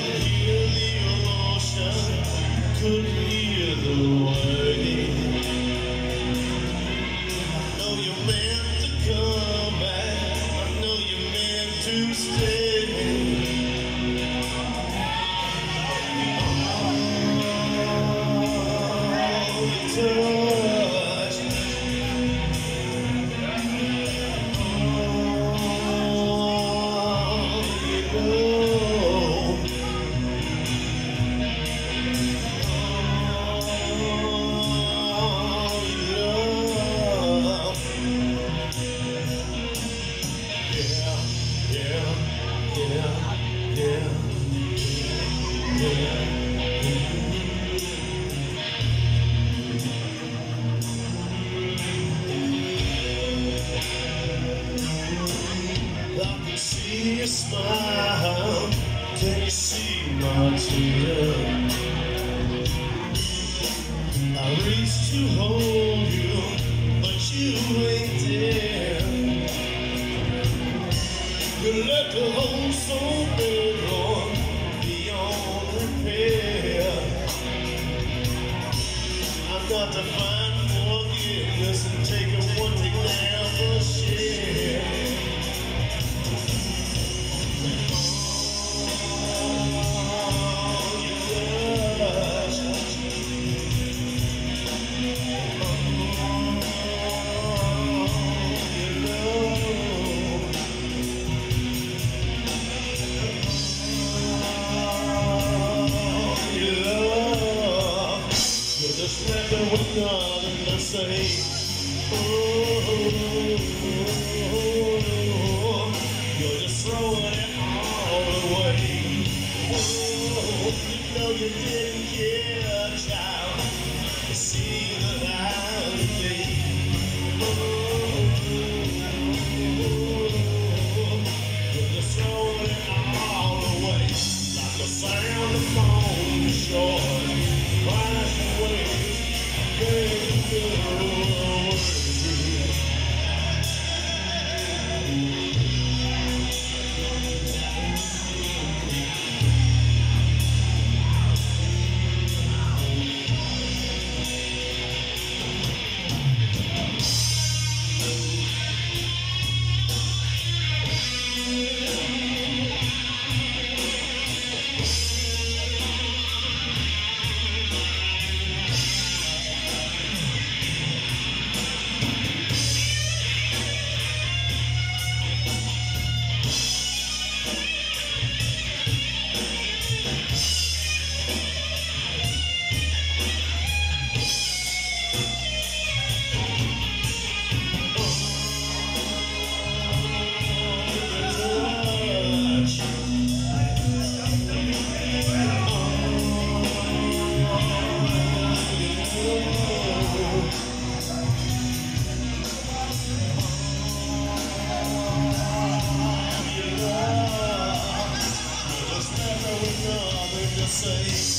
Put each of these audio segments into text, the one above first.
hear the emotion, could hear the wording. I know you meant to come back, I know you meant to stay. See you smile, can you see my tear? I reach to hold you, but you ain't there. You left the hole so big on beyond repair. I've got to find forgiveness and take it one thing never share. Just never with nothing to say. You're just throwing it all away. You know you didn't care, child, to see the light of day. You're just throwing it all away, like the sound of phone short. Crash away,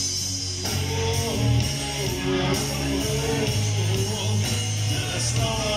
say,